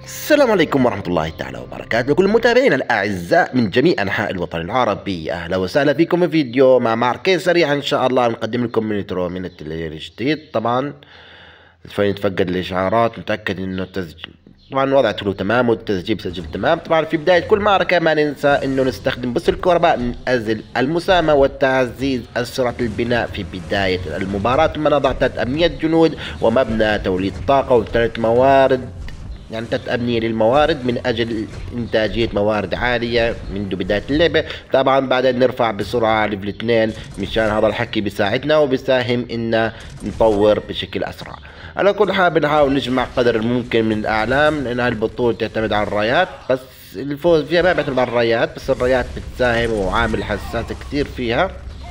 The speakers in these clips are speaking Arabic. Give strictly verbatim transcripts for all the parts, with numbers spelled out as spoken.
السلام عليكم ورحمة الله تعالى وبركاته لكل متابعينا الأعزاء من جميع أنحاء الوطن العربي. أهلا وسهلا فيكم في فيديو مع معركة سريعة إن شاء الله نقدم لكم من انترو من التليفزيون الجديد. طبعا فنتفقد الإشعارات نتأكد إنه التسجيل طبعا وضعته كله تمام والتسجيل سجل تمام. طبعا في بداية كل معركة ما ننسى إنه نستخدم بوس الكهرباء من أجل المساهمة وتعزيز سرعة البناء في بداية المباراة. ثم نضع ثلاث أبنية جنود ومبنى توليد طاقة وثلاث موارد، يعني ثلاث أبنية للموارد من أجل إنتاجية موارد عالية منذ بداية اللعبة. طبعا بعدين نرفع بسرعة ليفل اثنين مشان هذا الحكي بيساعدنا وبيساهم إن نطور بشكل أسرع. على كل حال بنحاول نجمع قدر الممكن من الأعلام لأن هالبطولة تعتمد على الرايات، بس الفوز فيها ما بيعتمد على الرايات، بس الرايات بتساهم وعامل حساس كثير فيها.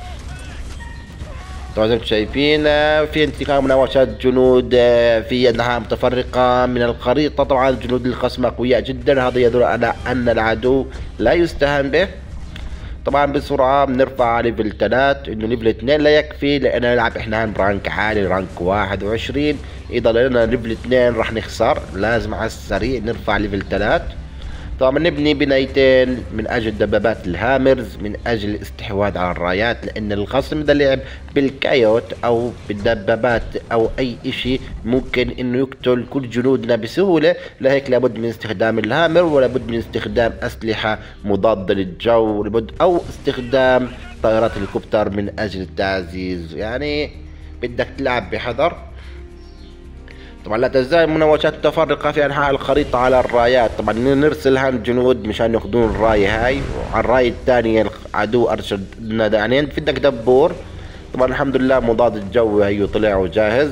طبعا زي ما انتم شايفين في انتقال مناوشات جنود في انحاء متفرقة من الخريطة. طبعا جنود الخصم اقوياء جدا، هذا يدل على ان العدو لا يستهان به. طبعا بسرعة بنرفع ليفل ثلاثة، انه ليفل اثنين لا يكفي لان نلعب احنا برانك عالي رانك واحد وعشرين، اذا لنا ليفل اثنين راح نخسر، لازم على السريع نرفع ليفل ثلاثة. طبعا نبني بنايتين من اجل دبابات الهامرز من اجل الاستحواذ على الرايات، لان الخصم اذا لعب بالكايوت او بالدبابات او اي اشي ممكن انه يقتل كل جنودنا بسهولة. لهيك لابد من استخدام الهامر ولابد من استخدام اسلحة مضادة للجو لابد او استخدام طائرات الهليكوبتر من اجل التعزيز، يعني بدك تلعب بحذر. طبعا لا تزال مناوشات متفرقة في أنحاء الخريطة على الرايات. طبعا نرسل هان جنود مشان ياخذون الراية هاي، وعلى الراية الثانية العدو أرشد لنا دانين بدك دبور. طبعا الحمد لله مضاد الجو هيو طلع وجاهز.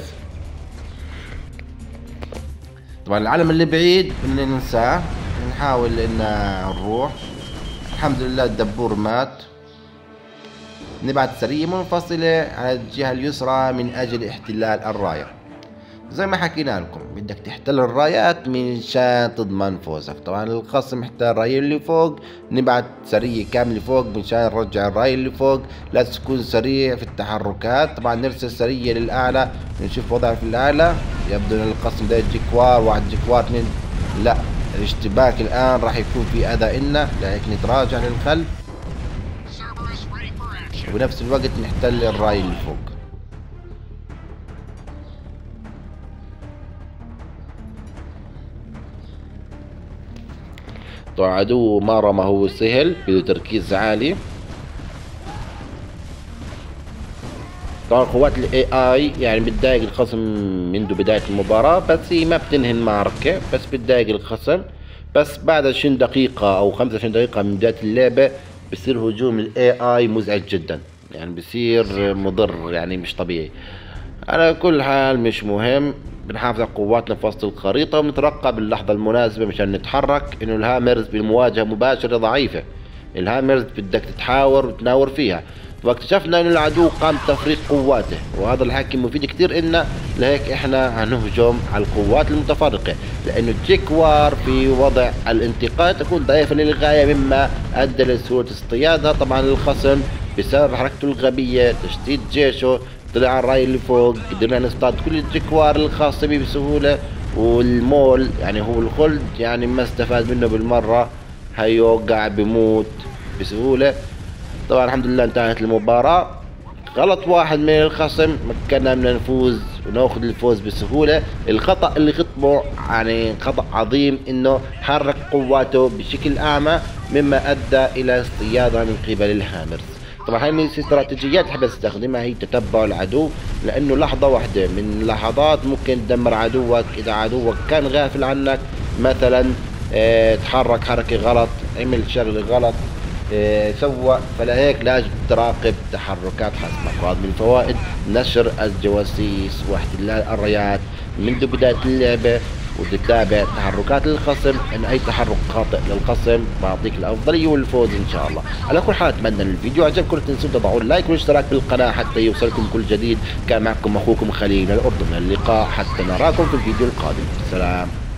طبعا العالم اللي بعيد بدنا ننساه، نحاول إن نروح. الحمد لله الدبور مات. نبعث سرية منفصلة على الجهة اليسرى من أجل احتلال الراية. زي ما حكينا لكم بدك تحتل الرايات منشان تضمن فوزك. طبعا الخصم احتل الراية اللي فوق، نبعت سرية كاملة فوق منشان نرجع الراية اللي فوق. لا تكون سريع في التحركات. طبعا نرسل سرية للأعلى نشوف وضعه في الأعلى. يبدو ان الخصم ده جيكوار واحد جيكوار اثنين، لا الاشتباك الآن راح يكون في أذى إلنا، لهيك نتراجع للخلف وبنفس الوقت نحتل الراية اللي فوق. طبعا عدو مرة ما هو سهل، بده تركيز عالي. طبعا قوات الاي اي يعني بتضايق الخصم منذ بداية المباراة، بس هي ما بتنهي المعركة، بس بتضايق الخصم. بس بعد عشرين دقيقة او خمسة وعشرين دقيقة من بداية اللعبة بصير هجوم الاي اي مزعج جدا، يعني بصير مضر يعني مش طبيعي. على كل حال مش مهم، بنحافظ على قواتنا في وسط الخريطة ونترقب اللحظة المناسبة مشان نتحرك. انه الهامرز بالمواجهة مباشرة ضعيفة، الهامرز بدك تتحاور وتناور فيها. واكتشفنا انه العدو قام بتفريق قواته، وهذا الحكي مفيد كتير إلنا، لهيك احنا هنهجم على القوات المتفرقة، لانه الجيكوار في وضع الانتقال تكون ضعيفة للغاية مما ادى لسهولة اصطيادها. طبعا الخصم بسبب حركته الغبية تشتيت جيشه طلع على الراي اللي فوق، قدرنا نصطاد كل الجيكوار الخاصة بي بسهولة. والمول يعني هو الخلد يعني ما استفاد منه بالمرة، هيوقع بموت بسهولة. طبعا الحمد لله انتهت المباراة. غلط واحد من الخصم مكننا من نفوز وناخذ الفوز بسهولة. الخطأ اللي خطبه يعني خطأ عظيم، انه حرك قواته بشكل اعمى مما ادى الى اصطيادها من قبل الهامرز. طبعا هاي من الاستراتيجيات اللي حابب استخدمها هي تتبع العدو، لانه لحظة واحدة من اللحظات ممكن تدمر عدوك. اذا عدوك كان غافل عنك مثلا اه تحرك حركة غلط، عمل شغلة غلط اه سوى، فلهيك لازم تراقب تحركات خصمك. وهذا من فوائد نشر الجواسيس واحتلال الرايات منذ بداية اللعبة، وتتابع تحركات الخصم، ان اي تحرك خاطئ للخصم بعطيك الافضليه والفوز ان شاء الله. على كل حال اتمنى ان الفيديو عجبكم، لا تنسوا تضعوا اللايك والاشتراك بالقناه حتى يوصلكم كل جديد. كان معكم اخوكم خليل من الاردن، اللقاء حتى نراكم في الفيديو القادم. سلام.